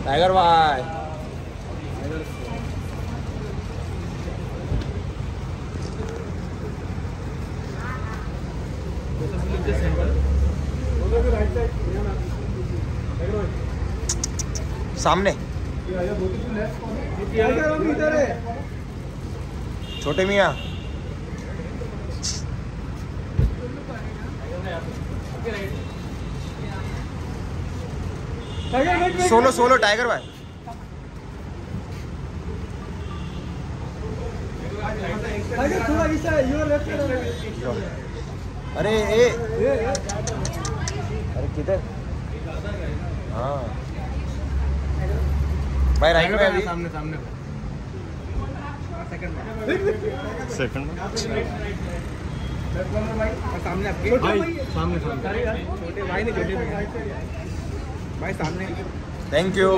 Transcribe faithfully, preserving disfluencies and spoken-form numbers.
tiger भाई सामने छोटे मियाँ सोलो सोलो टाइगर भाई थोड़ा अरे ए अरे किधर हाँ भाई राइट में अभी सामने सामने सेकंड सामने आपके भाई सामने सामने छोटे भाई नहीं छोटे भाई सामने थैंक यू